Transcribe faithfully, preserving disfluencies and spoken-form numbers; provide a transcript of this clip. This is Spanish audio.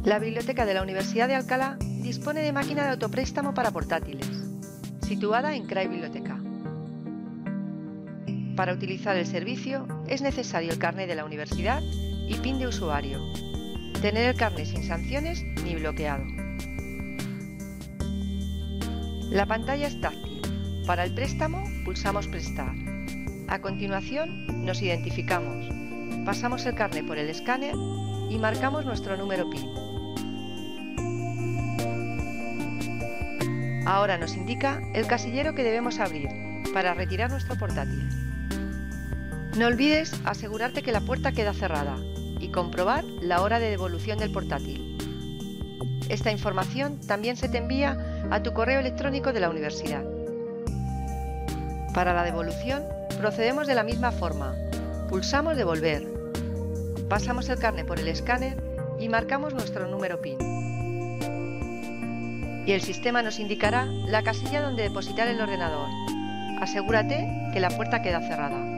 La biblioteca de la Universidad de Alcalá dispone de máquina de autopréstamo para portátiles, situada en CRAI Biblioteca. Para utilizar el servicio es necesario el carné de la universidad y PIN de usuario. Tener el carné sin sanciones ni bloqueado. La pantalla es táctil. Para el préstamo pulsamos Prestar. A continuación nos identificamos, pasamos el carné por el escáner y marcamos nuestro número PIN. Ahora nos indica el casillero que debemos abrir para retirar nuestro portátil. No olvides asegurarte que la puerta queda cerrada y comprobar la hora de devolución del portátil. Esta información también se te envía a tu correo electrónico de la universidad. Para la devolución procedemos de la misma forma. Pulsamos Devolver, pasamos el carné por el escáner y marcamos nuestro número PIN. Y el sistema nos indicará la casilla donde depositar el ordenador. Asegúrate que la puerta queda cerrada.